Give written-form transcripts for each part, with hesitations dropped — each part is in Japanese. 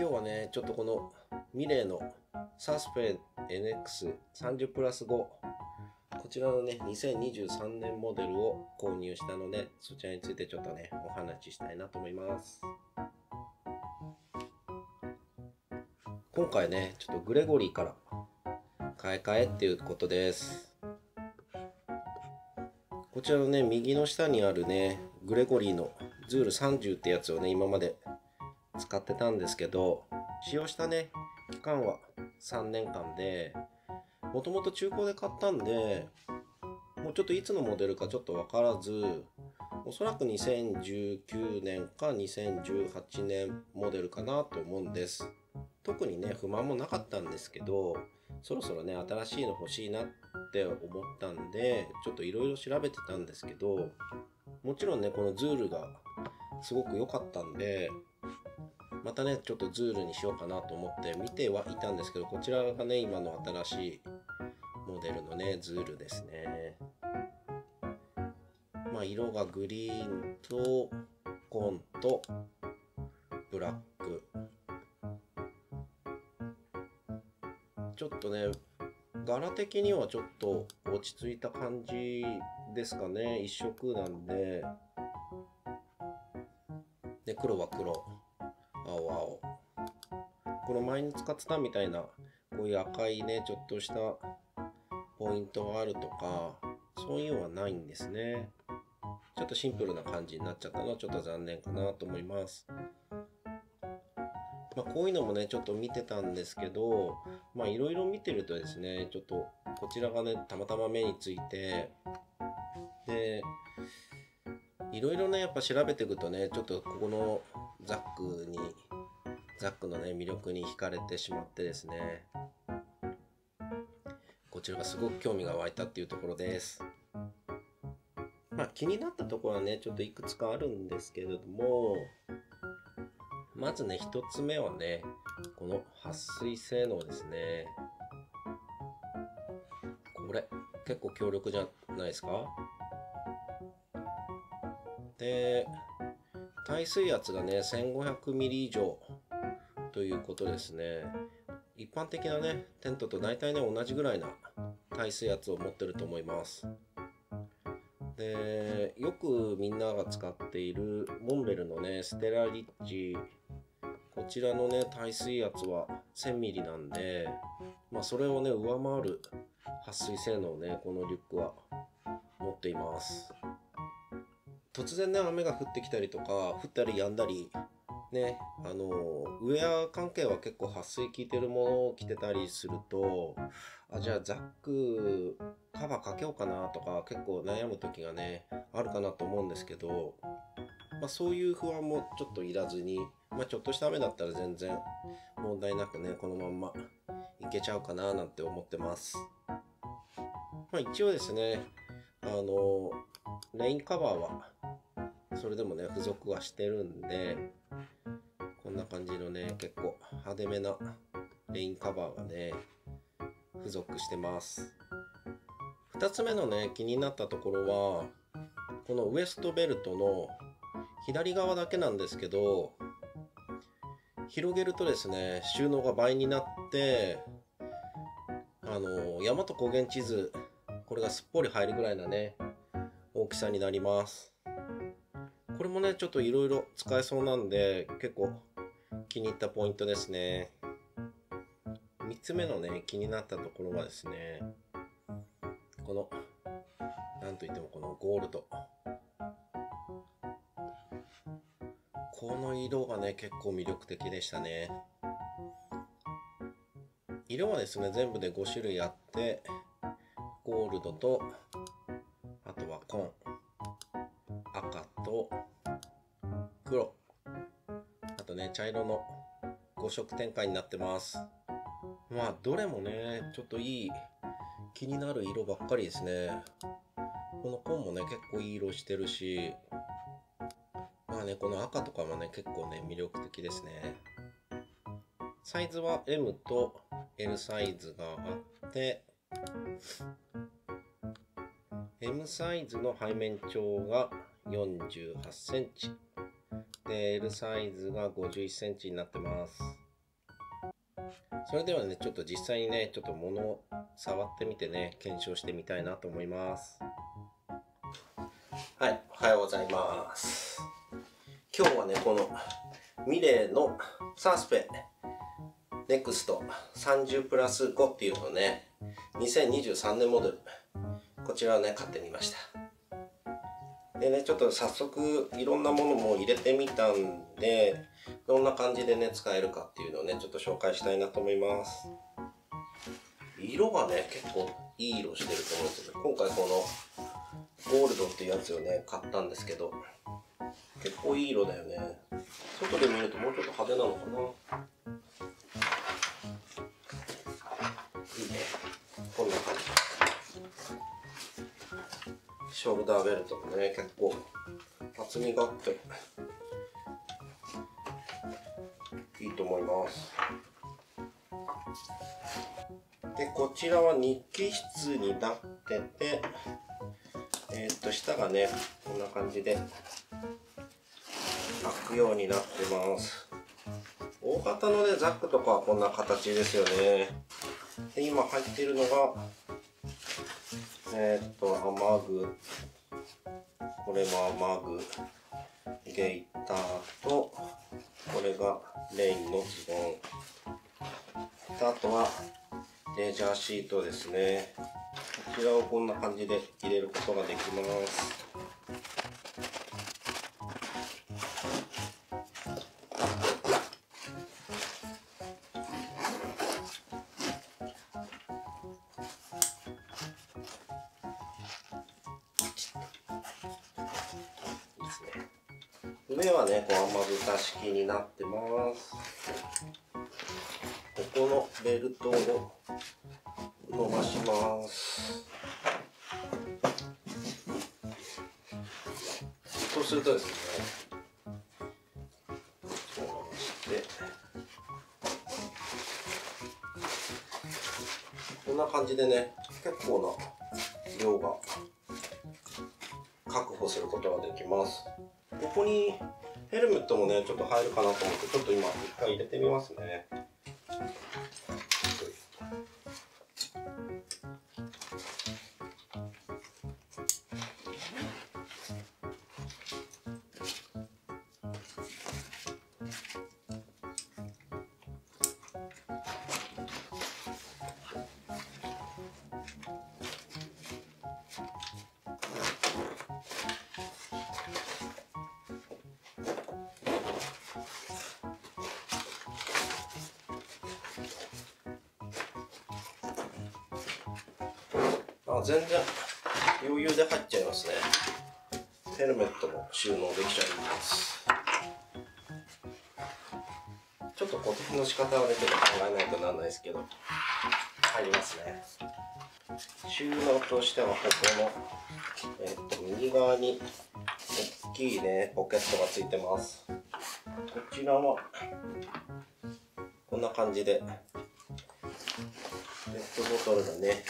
今日はね、ちょっとこのミレーのサスペ NX30 プラス5、こちらのね、2023年モデルを購入したので、そちらについてちょっとね、お話ししたいなと思います。今回ね、ちょっとグレゴリーから買い替えっていうことです。こちらのね、右の下にあるね、グレゴリーのズール30ってやつをね、今まで使ってたんですけど、使用したね、期間は3年間で、もともと中古で買ったんで、もうちょっといつのモデルかちょっとわからず、おそらく2019年か2018年モデルかなと思うんです。特にね、不満もなかったんですけど、そろそろね、新しいの欲しいなって思ったんで、ちょっといろいろ調べてたんですけど、もちろんね、このズールがすごく良かったんで、またね、ちょっとズールにしようかなと思って見てはいたんですけど、こちらがね、今の新しいモデルのね、ズールですね。まあ、色がグリーンと紺とブラック。ちょっとね、柄的にはちょっと落ち着いた感じですかね。一色なんで。で、黒は黒。青青。この前に使ってたみたいな、こういう赤いね、ちょっとしたポイントがあるとか、そういうのはないんですね。ちょっとシンプルな感じになっちゃったのはちょっと残念かなと思います。まあ、こういうのもね、ちょっと見てたんですけど、まあいろいろ見てるとですね、ちょっとこちらがね、たまたま目について、で、いろいろね、やっぱ調べていくとね、ちょっとここのザックのね、魅力に惹かれてしまってですね、こちらがすごく興味が湧いたっていうところです。まあ気になったところはね、ちょっといくつかあるんですけれども、まずね、一つ目はね、この撥水性能ですね。これ、結構強力じゃないですか？で、耐水圧がね、1500ミリ以上ということですね。一般的なね、テントと大体ね、同じぐらいな耐水圧を持ってると思います。で、よくみんなが使っているモンベルのね、ステラリッチ、こちらのね、耐水圧は1000ミリなんで、まあそれをね、上回る撥水性能をね、このリュックは持っています。突然ね、雨が降ってきたりとか、降ったり止んだり、ね、ウェア関係は結構撥水効いてるものを着てたりすると、じゃあザックカバーかけようかなとか結構悩む時がね、あるかなと思うんですけど、まあ、そういう不安もちょっといらずに、まあ、ちょっとした雨だったら全然問題なくね、このまんまいけちゃうかななんて思ってます。まあ、一応ですね、レインカバーはそれでもね、付属はしてるんで、こんな感じのね、結構派手めなレインカバーがね、付属してます。2つ目のね、気になったところは、このウエストベルトの左側だけなんですけど、広げるとですね、収納が倍になって、大和高原地図、これがすっぽり入るぐらいなね、大きさになります。これもね、ちょっといろいろ使えそうなんで、結構気に入ったポイントですね。3つ目のね、気になったところはですね、この、なんといってもこのゴールド。この色がね、結構魅力的でしたね。色はですね、全部で5種類あって、ゴールドと、あとは紺、赤と黒、あとね、茶色の5色展開になってます。まあ、どれもね、ちょっといい、気になる色ばっかりですね。この紺もね、結構いい色してるし、まあね、この赤とかもね、結構ね、魅力的ですね。サイズは M と L サイズがあって、M サイズの背面長が48センチ。で、L サイズが51センチになってます。 それではね、ちょっと実際にね、ちょっと物を触ってみてね、検証してみたいなと思います。はい、おはようございます。今日はね、このミレーのサースペネクスト30プラス5っていうのをね、2023年モデル、こちらをね、買ってみました。でね、ちょっと早速いろんなものも入れてみたんで、どんな感じでね、使えるかっていうのをね、ちょっと紹介したいなと思います。色がね、結構いい色してると思うんですけど、今回このゴールドっていうやつをね、買ったんですけど、結構いい色だよね。外で見るともうちょっと派手なのかな。いいね。こんな感じ。ショルダーベルトもね、結構厚みがあっていいと思います。で、こちらは日記室になってて、下がね、こんな感じで開くようになってます。大型のね、ザックとかはこんな形ですよね。で、今入っているのが、雨具、これも雨具、ゲイターと、これがレインのズボン。あとは、レジャーシートですね。こちらをこんな感じで入れることができます。上はね、こう雨蓋式になってます。ここのベルトを伸ばします。そうするとですね、伸ばしてこんな感じでね、結構な量が確保することができます。ここにヘルメットもね、ちょっと入るかなと思って、ちょっと今一回入れてみますね。全然余裕で入っちゃいますね。ヘルメットも収納できちゃいます。ちょっと固定の仕方はね、ちょっと考えないとならないですけど、入りますね。収納としてはここの、右側に大きいねポケットがついてます。こちらはこんな感じでペットボトルがね、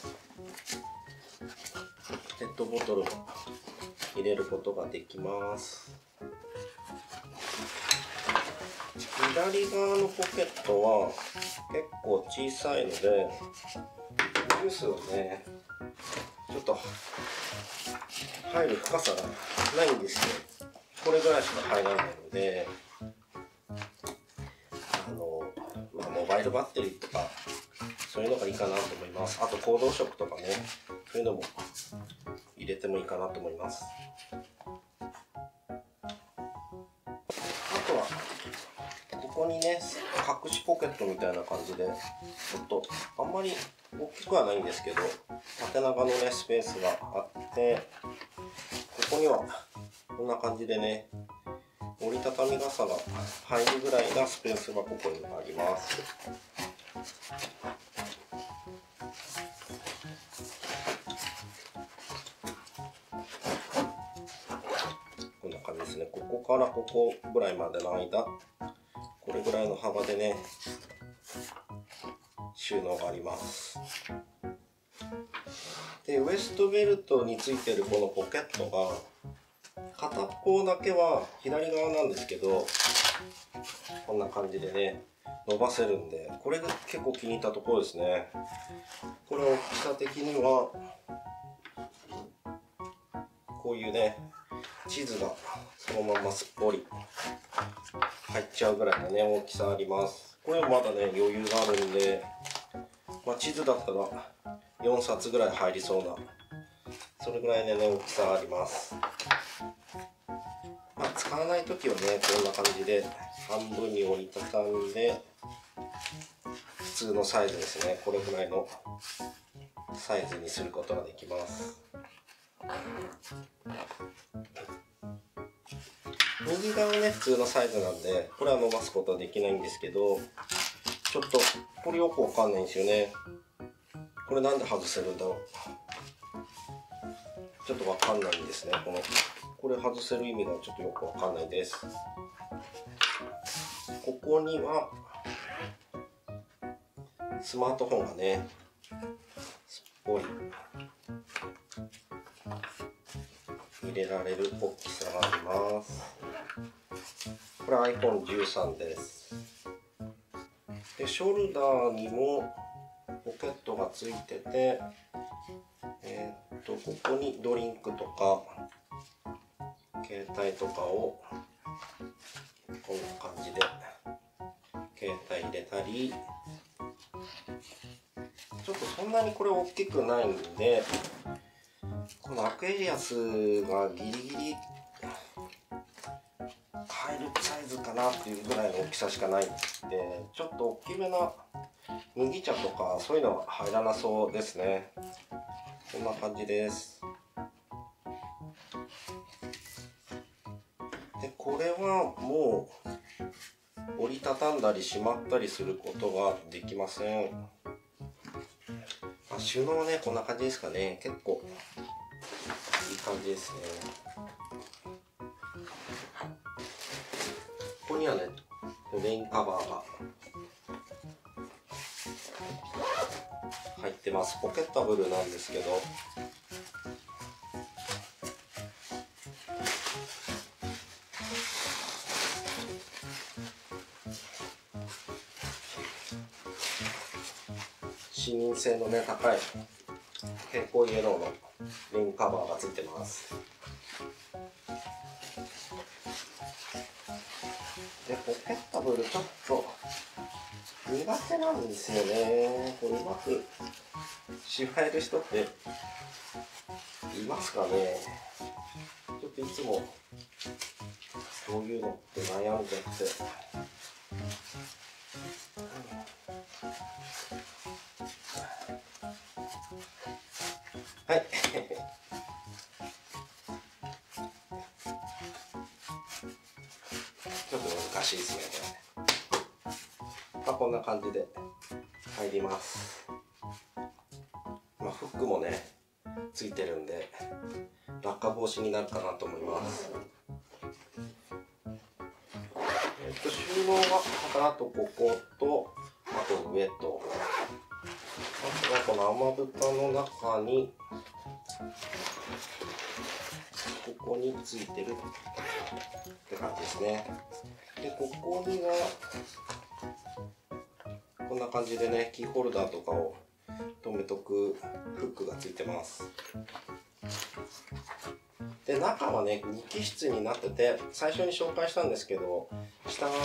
ペットボトルを入れることができます。左側のポケットは結構小さいので、ジュースをね、ちょっと入る深さがないんですよ。これぐらいしか入らないので、モバイルバッテリーとかそういうのがいいかなと思います。あと行動食とかね、そういうのも入れてもいいかなと思います。あとはここにね、隠しポケットみたいな感じで、ちょっとあんまり大きくはないんですけど、縦長のねスペースがあって、ここにはこんな感じでね、折りたたみ傘が入るぐらいなスペースがここにあります。こんな感じですね。ここからここぐらいまでの間、これぐらいの幅でね、収納があります。で、ウエストベルトについてるこのポケットが片方だけは左側なんですけど、こんな感じでね伸ばせるんで、これが結構気に入ったところですね。これ大きさ的にはこういうね地図がそのまますっぽり入っちゃうぐらいのね大きさあります。これもまだね余裕があるんで、地図だったら4冊ぐらい入りそうな、それぐらいのね大きさあります。使わない時はねこんな感じで半分に折りたたんで、普通のサイズですね、これぐらいのサイズにすることができます。右側ね普通のサイズなんで、これは伸ばすことはできないんですけど、ちょっとこれよくわかんないんですよね。これなんで外せるんだろう、ちょっとわかんないんですね。これ外せる意味がちょっとよくわかんないです。ここにはスマートフォンがねすっぽり入れられる大きさがあります。これ iPhone13 です。でショルダーにもポケットがついてて、ここにドリンクとか携帯とかをこんな感じで携帯入れたり、ちょっとそんなにこれ大きくないんで、このアクエリアスがギリギリ入るサイズかなっていうぐらいの大きさしかないんで、ちょっと大きめな麦茶とかそういうのは入らなそうですね。こんな感じです。でこれはもう折りたたんだりしまったりすることができません。収納はねこんな感じですかね。結構いい感じですね。ここにはねレインカバーが入ってます。ポケッタブルなんですけど、視認性のね高い蛍光イエローのレインカバーがついてます。でポケッタブルちょっと苦手なんですよね。これうまくしまえる人っていますかね。ちょっといつもそういうのって悩んじゃって、はいちょっと難しいですねこれ。こんな感じで入ります。フックもねついてるんで落下防止になるかなと思います。収納があとこことあと上と、あとはこの雨蓋の中にここについてるって感じですね。でここにはこんな感じでねキーホルダーとかを留めとくフックがついてます。で中はね2気室になってて、最初に紹介したんですけど、下側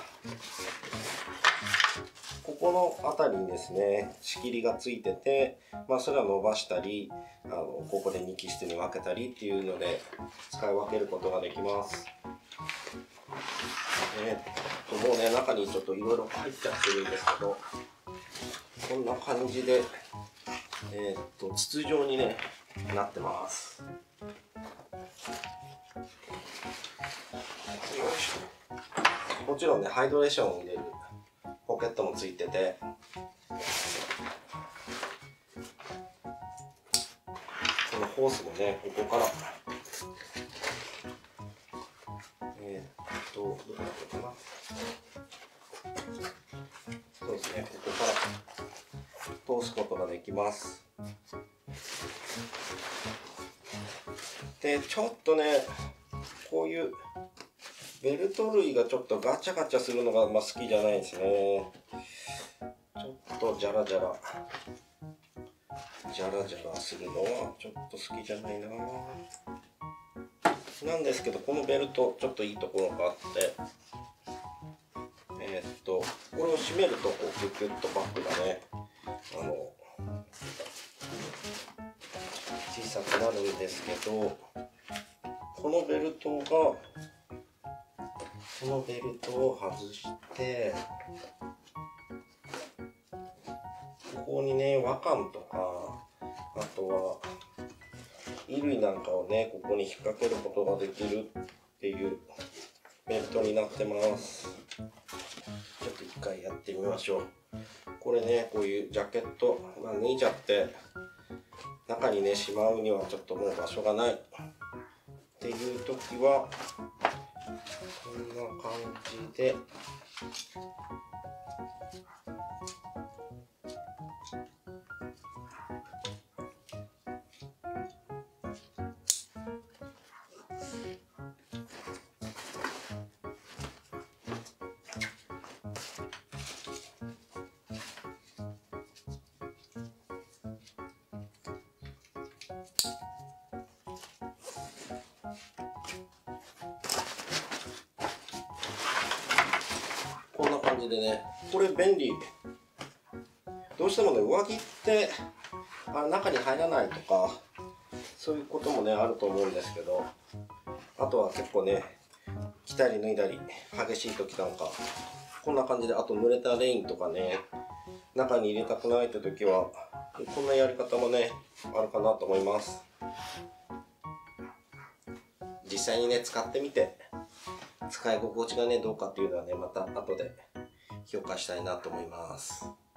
ここの辺りにですね仕切りがついてて、それは伸ばしたりここで2気室に分けたりっていうので使い分けることができます。もうね中にちょっといろいろ入っちゃってるんですけど、こんな感じで筒状にねなってます。もちろんねハイドレーションを入れるポケットもついてて、このホースもねここからどこだったかな、そうですね、ここから通すことができます。でちょっとねこういうベルト類がちょっとガチャガチャするのが好きじゃないですね。ちょっとジャラジャラするのはちょっと好きじゃないな。なんですけど、このベルトちょっといいところがあって、これを締めるとこうキュッキュッとバッグがね小さくなるんですけど、このベルトを外して、ここにね和感とか、あとは衣類なんかをねここに引っ掛けることができるっていうベルトになってます。ちょっと一回やってみましょう。これね、こういうジャケット、脱いじゃって中にねしまうにはちょっともう場所がないっていう時はこんな感じでこんな感じでね、これ便利。どうしてもね上着って中に入らないとかそういうこともねあると思うんですけど、あとは結構ね着たり脱いだり激しい時なんかこんな感じで、あと濡れたレインとかね中に入れたくないって時はこんなやり方もねあるかなと思います。実際にね使ってみて使い心地がねどうかっていうのはねまた後で評価したいなと思います。